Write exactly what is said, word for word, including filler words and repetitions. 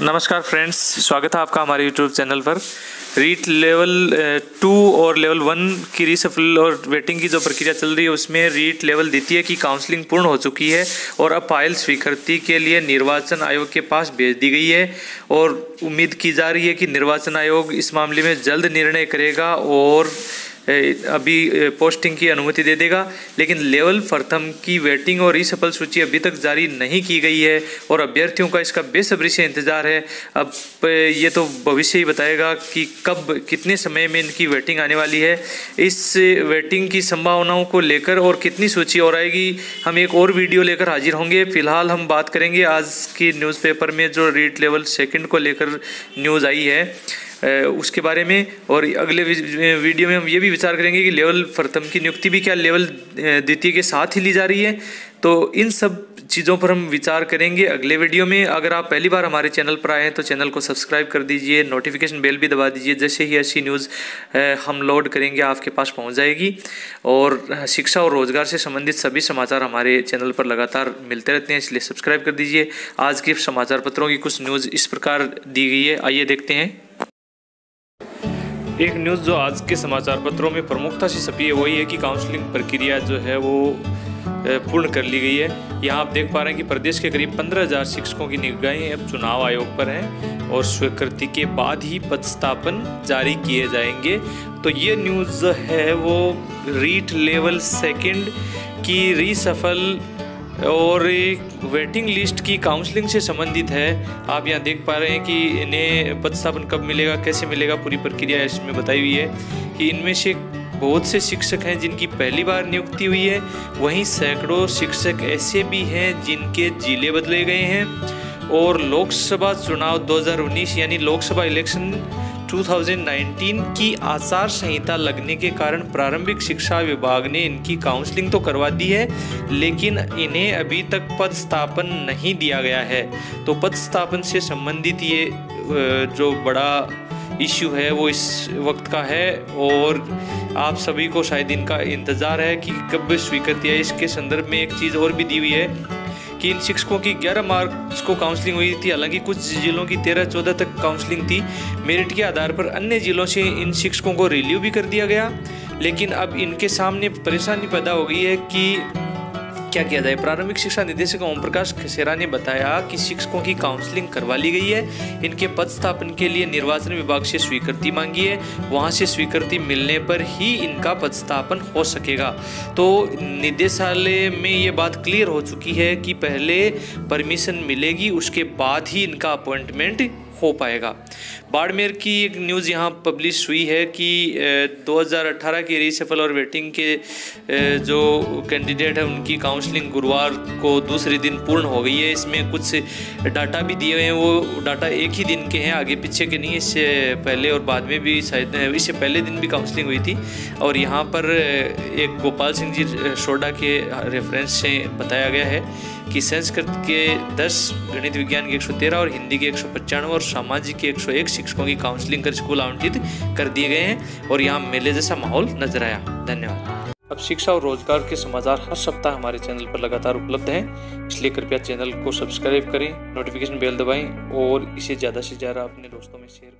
नमस्कार फ्रेंड्स, स्वागत है आपका हमारे यूट्यूब चैनल पर। रीट लेवल टू और लेवल वन की रीसफल और वेटिंग की जो प्रक्रिया चल रही है उसमें रीट लेवल द्वितीय की काउंसलिंग पूर्ण हो चुकी है और अब फाइल स्वीकृति के लिए निर्वाचन आयोग के पास भेज दी गई है और उम्मीद की जा रही है कि निर्वाचन आयोग इस मामले में जल्द निर्णय करेगा और अभी पोस्टिंग की अनुमति दे देगा। लेकिन लेवल प्रथम की वेटिंग और रीसफल सूची अभी तक जारी नहीं की गई है और अभ्यर्थियों का इसका बेसब्री से इंतज़ार है। अब ये तो भविष्य ही बताएगा कि कब कितने समय में इनकी वेटिंग आने वाली है। इस वेटिंग की संभावनाओं को लेकर और कितनी सूची और आएगी, हम एक और वीडियो लेकर हाजिर होंगे। फिलहाल हम बात करेंगे आज की न्यूज़पेपर में जो रीट लेवल सेकंड को लेकर न्यूज़ आई है उसके बारे में, और अगले वीडियो में हम ये भी विचार करेंगे कि लेवल प्रथम की नियुक्ति भी क्या लेवल द्वितीय के साथ ही ली जा रही है। तो इन सब चीज़ों पर हम विचार करेंगे अगले वीडियो में। अगर आप पहली बार हमारे चैनल पर आए हैं तो चैनल को सब्सक्राइब कर दीजिए, नोटिफिकेशन बेल भी दबा दीजिए। जैसे ही ऐसी न्यूज़ हम लोड करेंगे आपके पास पहुंच जाएगी। और शिक्षा और रोजगार से संबंधित सभी समाचार हमारे चैनल पर लगातार मिलते रहते हैं, इसलिए सब्सक्राइब कर दीजिए। आज के समाचार पत्रों की कुछ न्यूज़ इस प्रकार दी गई है, आइए देखते हैं। एक न्यूज़ जो आज के समाचार पत्रों में प्रमुखता से छपी है वही है कि काउंसलिंग प्रक्रिया जो है वो पूर्ण कर ली गई है। यहाँ आप देख पा रहे हैं कि प्रदेश के करीब पंद्रह हजार शिक्षकों की नियुक्तियां अब चुनाव आयोग पर हैं और स्वीकृति के बाद ही पदस्थापन जारी किए जाएंगे। तो ये न्यूज़ है वो रीट लेवल सेकंड की रीसफल और वेटिंग लिस्ट की काउंसलिंग से संबंधित है। आप यहाँ देख पा रहे हैं कि इन्हें पदस्थापन कब मिलेगा, कैसे मिलेगा, पूरी प्रक्रिया इसमें बताई हुई है कि इनमें से बहुत से शिक्षक हैं जिनकी पहली बार नियुक्ति हुई है, वहीं सैकड़ों शिक्षक ऐसे भी हैं जिनके जिले बदले गए हैं। और लोकसभा चुनाव दो हज़ार उन्नीस यानी लोकसभा इलेक्शन दो हज़ार उन्नीस की आचार संहिता लगने के कारण प्रारंभिक शिक्षा विभाग ने इनकी काउंसलिंग तो करवा दी है, लेकिन इन्हें अभी तक पदस्थापन नहीं दिया गया है। तो पदस्थापन से संबंधित ये जो बड़ा इश्यू है वो इस वक्त का है और आप सभी को शायद इनका इंतज़ार है कि कब स्वीकृति है। इसके संदर्भ में एक चीज़ और भी दी हुई है कि इन शिक्षकों की ग्यारह मार्च को काउंसलिंग हुई थी। हालांकि कुछ जिलों की तेरह चौदह तक काउंसलिंग थी। मेरिट के आधार पर अन्य जिलों से इन शिक्षकों को रिलीव भी कर दिया गया, लेकिन अब इनके सामने परेशानी पैदा हो गई है कि क्या किया जाए। प्रारंभिक शिक्षा निदेशक ओम प्रकाश खसेरा ने बताया कि शिक्षकों की काउंसलिंग करवा ली गई है। इनके पदस्थापन के लिए निर्वाचन विभाग से स्वीकृति मांगी है, वहां से स्वीकृति मिलने पर ही इनका पदस्थापन हो सकेगा। तो निदेशालय में ये बात क्लियर हो चुकी है कि पहले परमिशन मिलेगी, उसके बाद ही इनका अपॉइंटमेंट हो पाएगा। बाड़मेर की एक न्यूज़ यहाँ पब्लिश हुई है कि दो हज़ार अठारह की रीसफल और वेटिंग के जो कैंडिडेट है उनकी काउंसलिंग गुरुवार को दूसरे दिन पूर्ण हो गई है। इसमें कुछ डाटा भी दिए हुए हैं, वो डाटा एक ही दिन के हैं, आगे पीछे के नहीं। इससे पहले और बाद में भी शायद इससे पहले दिन भी काउंसलिंग हुई थी। और यहाँ पर एक गोपाल सिंह जी सोडा के रेफरेंस से बताया गया है कि संस्कृत के दस, गणित विज्ञान के एक सौ तेरह और हिंदी के एक सौ पचानवे और सामाजिक के एक सौ एक शिक्षकों की काउंसलिंग कर स्कूल आवंटित कर दिए गए हैं और यहाँ मेले जैसा माहौल नजर आया। धन्यवाद। अब शिक्षा और रोजगार के समाचार हर सप्ताह हमारे चैनल पर लगातार उपलब्ध हैं, इसलिए कृपया चैनल को सब्सक्राइब करें, नोटिफिकेशन बेल दबाएं और इसे ज़्यादा से ज़्यादा अपने दोस्तों में शेयर